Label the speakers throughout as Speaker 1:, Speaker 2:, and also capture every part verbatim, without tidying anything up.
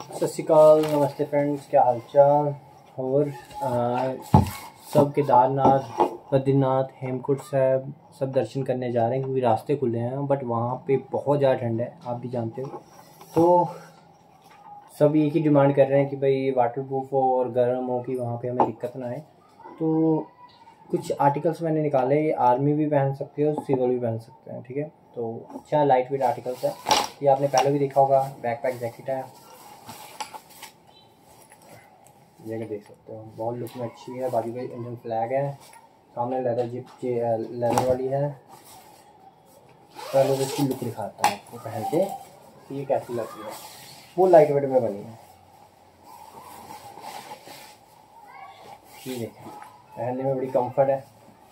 Speaker 1: सत श्री अकाल, नमस्ते फ्रेंड्स, क्या हालचाल। और आ, सब केदारनाथ, बद्रीनाथ, हेमकुंड साहब सब दर्शन करने जा रहे हैं क्योंकि रास्ते खुले हैं, बट वहाँ पे बहुत ज़्यादा ठंड है, आप भी जानते हो। तो सब एक ही डिमांड कर रहे हैं कि भाई वाटर प्रूफ हो और गर्म हो कि वहाँ पे हमें दिक्कत ना आए। तो कुछ आर्टिकल्स मैंने निकाले, ये आर्मी भी पहन सकते हो, सिविल भी पहन सकते हैं, ठीक है। तो अच्छा लाइट वेट आर्टिकल्स है, ये आपने पहले भी देखा होगा। बैकपैक जैकेट है, जगह देख सकते हो, बहुत लुक में अच्छी है। बाजू पे इंडियन फ्लैग है, सामने लेदर जिप लेदर वाली है। पहले तो इसकी लुक दिखाता है आपको पहन के, ये कैसी लगती है। वो लाइट वेट में बनी है, ये देखें, पहनने में बड़ी कंफर्ट है।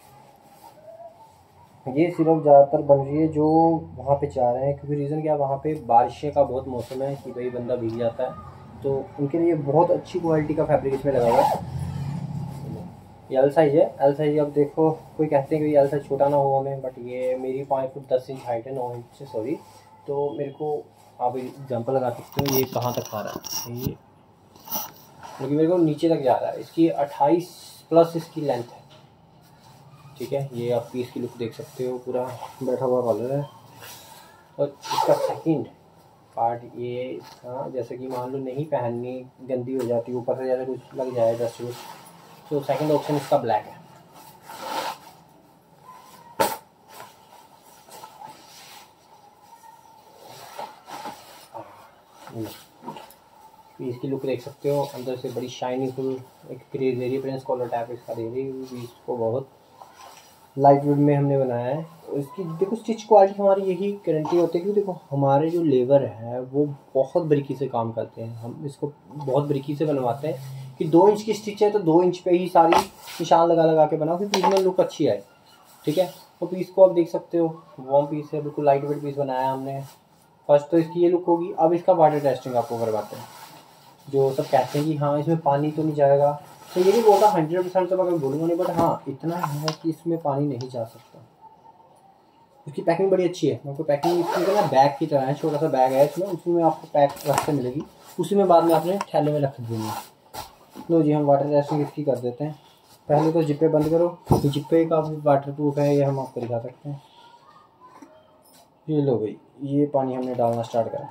Speaker 1: ये सिर्फ ज़्यादातर बन रही है जो वहाँ पे जा रहे हैं, क्योंकि रीज़न क्या, वहाँ पे बारिशें का बहुत मौसम है कि भाई बंदा भीग जाता है, तो उनके लिए बहुत अच्छी क्वालिटी का फैब्रिक इसमें लगा हुआ है। ये एल साइज है, एल साइज अब देखो, कोई कहते हैं कि एल साइज छोटा ना हो हमें, बट ये मेरी पाँच फुट दस इंच हाइट है, नौ इंच से सॉरी, तो मेरे को आप एग्जांपल लगा सकते हो ये कहाँ तक आ रहा है, ये क्योंकि मेरे को नीचे तक जा रहा है। इसकी अट्ठाईस प्लस इसकी लेंथ है, ठीक है। ये आप पीस की लुक देख सकते हो, पूरा बैठा हुआ कलर है। और इसका सेकंड पार्ट ये इसका, जैसे कि मान लो नहीं पहननी, गंदी हो जाती है, ऊपर से जैसे कुछ लग जाए डस्ट वस्ट, तो सेकंड ऑप्शन इसका ब्लैक है। इसकी लुक देख सकते हो, अंदर से बड़ी शाइनी फुल एक क्रेजेरी प्रिंस कॉलर टाइप इसका दे रही है। इसको बहुत लाइट वेट में हमने बनाया है। इसकी देखो स्टिच क्वालिटी हमारी यही गारंटी होती है कि देखो हमारे जो लेबर है वो बहुत बारीकी से काम करते हैं, हम इसको बहुत बारीकी से बनवाते हैं कि दो इंच की स्टिच है तो दो इंच पे ही सारी निशान लगा लगा के बनाओ कि पीस में लुक अच्छी आए, ठीक है। तो पीस को आप देख सकते हो, वॉर्म पीस है, बिल्कुल लाइट वेट पीस बनाया हमने। फर्स्ट तो इसकी ये लुक होगी। अब इसका वाटर टेस्टिंग आपको करवाते हैं। जो सब कहते हैं कि हाँ इसमें पानी तो नहीं जाएगा, तो ये नहीं बोलता हंड्रेड परसेंट तो मैं बोलूँगा नहीं, बट हाँ इतना है कि इसमें पानी नहीं जा सकता। इसकी पैकिंग बड़ी अच्छी है, आपको पैकिंग इसकी ना बैग की तरह है, छोटा सा बैग है इसमें, उसी में आपको पैक रख के मिलेगी, उसी में बाद में आपने थैले में रख देंगे। लो जी, हम वाटर टेस्टिंग इसकी कर देते हैं। पहले तो जिप्पे बंद करो, तो जिप्पे का वाटर प्रूफ है, ये हम आपको दिखा सकते हैं। ये लो भाई, ये पानी हमने डालना स्टार्ट करा।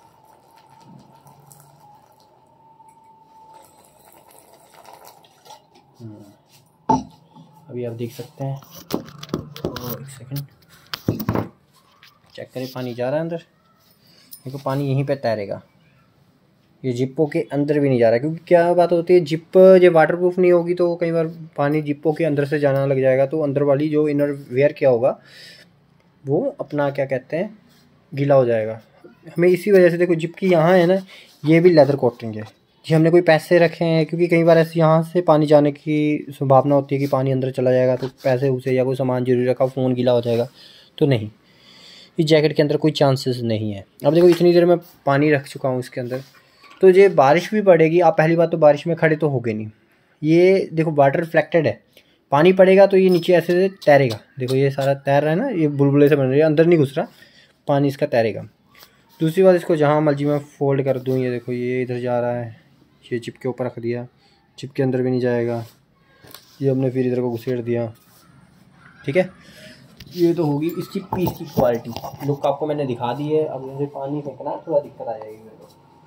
Speaker 1: अभी आप देख सकते हैं, तो एक सेकंड चेक करें, पानी जा रहा है अंदर। देखो पानी यहीं पे तैरेगा, ये जिप्पो के अंदर भी नहीं जा रहा है, क्योंकि क्या बात होती है, जिप जब वाटरप्रूफ नहीं होगी तो कई बार पानी जिप्पो के अंदर से जाना लग जाएगा, तो अंदर वाली जो इनर वेयर क्या होगा वो अपना क्या कहते हैं गीला हो जाएगा। हमें इसी वजह से देखो जिप की यहाँ है ना, ये भी लेदर कोटिंग है जी। हमने कोई पैसे रखे हैं, क्योंकि कई बार ऐसे यहाँ से पानी जाने की संभावना होती है कि पानी अंदर चला जाएगा, तो पैसे उसे या कोई सामान जरूरी रखा, फ़ोन गीला हो जाएगा, तो नहीं, इस जैकेट के अंदर कोई चांसेस नहीं है। अब देखो इतनी देर में पानी रख चुका हूँ इसके अंदर, तो ये बारिश भी पड़ेगी, आप पहली बात तो बारिश में खड़े तो होगे नहीं। ये देखो वाटर रिफ्लेक्टेड है, पानी पड़ेगा तो ये नीचे ऐसे तैरेगा। देखो ये सारा तैर रहा है ना, ये बुलबुले से बन रही है, अंदर नहीं घुस रहा, पानी इसका तैरेगा। दूसरी बात, इसको जहाँ मर्जी में फोल्ड कर दूँ, ये देखो ये इधर जा रहा है, ये चिप के ऊपर रख दिया, चिप के अंदर भी नहीं जाएगा। ये हमने फिर इधर को घुसेड़ दिया, ठीक है। ये तो होगी इसकी पीस की क्वालिटी। लुक आपको मैंने दिखा दी है। अब मुझे पानी फेंकना थोड़ा दिक्कत आ जाएगी मेरे को,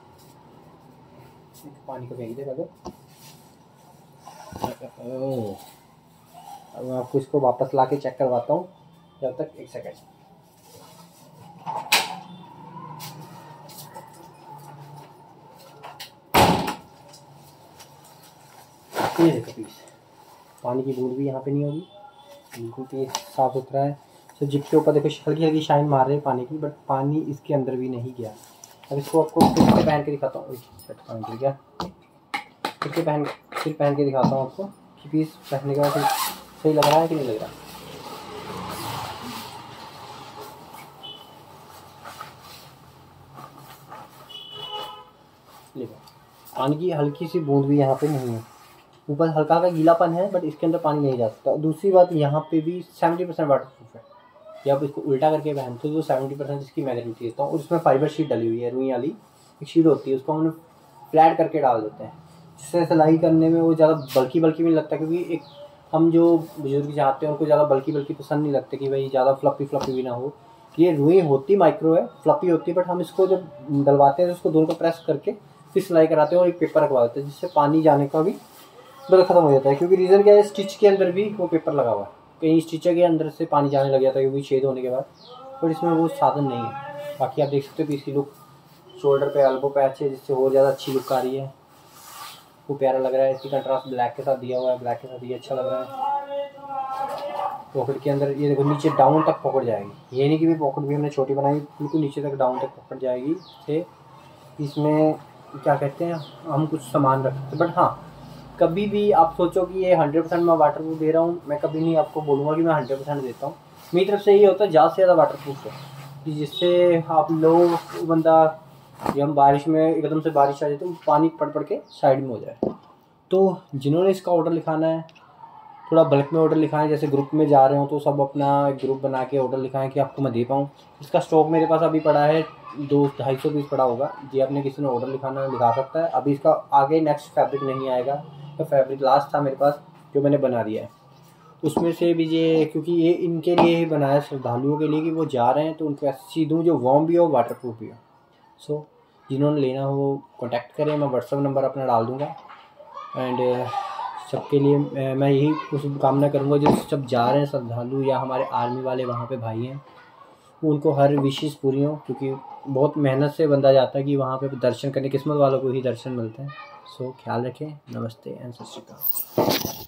Speaker 1: पानी को फेंक दे लगे। अब मैं आपको इसको वापस ला के चेक करवाता हूँ, जब तक एक सेकेंड। ये देखो पीस, पानी की बूंद भी यहाँ पे नहीं होगी, बिल्कुल पीस साफ सुथरा है। तो जिप के ऊपर देखो हल्की हल्की शाइन मार रही है पानी की, बट पानी इसके अंदर भी नहीं गया। अब इसको आपको फिर से पहन के दिखाता हूँ, फिर क्या फिर से पहन फिर पहन के दिखाता हूँ आपको कि पीस पहनने के बाद सही लग रहा है कि नहीं लग रहा। देखो पानी की हल्की सी बूंद भी यहाँ पे नहीं है, ऊपर हल्का का गीलापन है, बट इसके अंदर पानी नहीं जा सकता। दूसरी बात, यहाँ पे भी सेवेंटी परसेंट वाटर प्रूफ है। या आप इसको उल्टा करके पहनते हो तो सेवेंटी परसेंट इसकी मैं गारंटी देता हूँ। और उसमें फाइबर शीट डली हुई है, रुई वाली एक शीट होती है, उसको हमने फ्लैट करके डाल देते हैं, जिससे सिलाई करने में वो ज़्यादा बल्कि बल्कि भी नहीं लगता, क्योंकि एक हम जो बुजुर्ग चाहते हैं उनको ज़्यादा बल्कि बल्कि पसंद नहीं लगते कि भाई ज़्यादा फ्लफी फ्लफी भी ना हो। ये रुई होती माइक्रो है, फ्लफी होती है, बट हम इसको जब डलवाते हैं तो उसको दोनों को प्रेस करके फिर सिलाई कराते हैं और एक पेपर रखवा देते हैं, जिससे पानी जाने का भी डर खत्म हो जाता है। क्योंकि रीज़न क्या है, स्टिच के अंदर भी वो पेपर लगा हुआ है, कहीं स्टिचर के अंदर से पानी जाने लग जाता है क्योंकि छेद होने के बाद, बट इसमें वो साधन नहीं है। बाकी आप देख सकते हो कि इसकी लुक शोल्डर पे एल्बो पैच है, जिससे और ज़्यादा अच्छी लुक आ रही है, वो प्यारा लग रहा है। इसकी कंट्रास्ट ब्लैक के साथ दिया हुआ है, ब्लैक के साथ ये अच्छा लग रहा है। पॉकेट के अंदर ये देखो नीचे डाउन तक पॉकेट जाएगी, ये नहीं कि भी पॉकेट भी हमने छोटी बनाई, बिल्कुल नीचे तक डाउन तक पॉकेट जाएगी। से इसमें क्या कहते हैं, हम कुछ सामान रख सकते हैं। बट हाँ, कभी भी आप सोचो कि ये हंड्रेड परसेंट मैं वाटर प्रूफ दे रहा हूँ, मैं कभी नहीं आपको बोलूँगा कि मैं हंड्रेड परसेंट देता हूँ। मेरी तरफ से ये होता है ज़्यादा से ज़्यादा वाटर प्रूफ है, कि जिससे आप लोग बंदा जब हम बारिश में एकदम से बारिश आ जाए तो पानी पड़ पड़ के साइड में हो जाए। तो जिन्होंने इसका ऑर्डर लिखाना है, थोड़ा बल्क में ऑर्डर लिखाएं, जैसे ग्रुप में जा रहे हो तो सब अपना एक ग्रुप बना के ऑर्डर लिखाएं कि आपको मैं दे पाऊँ। इसका स्टॉक मेरे पास अभी पड़ा है, दो ढाई सौ पीस पड़ा होगा जी। आपने किसी ने ऑर्डर लिखाना है लिखा सकता है। अभी इसका आगे नेक्स्ट फैब्रिक नहीं आएगा, तो फैब्रिक लास्ट था मेरे पास जो मैंने बना दिया है, उसमें से भी ये, क्योंकि ये इनके लिए ही बनाया श्रद्धालुओं के लिए कि वो जा रहे हैं तो उनको ऐसी दूँ जो वार्म भी हो, वाटर प्रूफ भी हो। सो जिन्होंने लेना हो वो कॉन्टैक्ट करें, मैं व्हाट्सअप नंबर अपना डाल दूँगा। एंड सबके लिए मैं यही कुछ कामना करूँगा, जो सब जा रहे हैं श्रद्धालु या हमारे आर्मी वाले वहाँ पे भाई हैं, उनको हर विशेष पूरी हो, क्योंकि बहुत मेहनत से बंदा जाता है कि वहाँ पे दर्शन करने, किस्मत वालों को ही दर्शन मिलते हैं। सो ख्याल रखें, नमस्ते एंड सत श्री अकाल।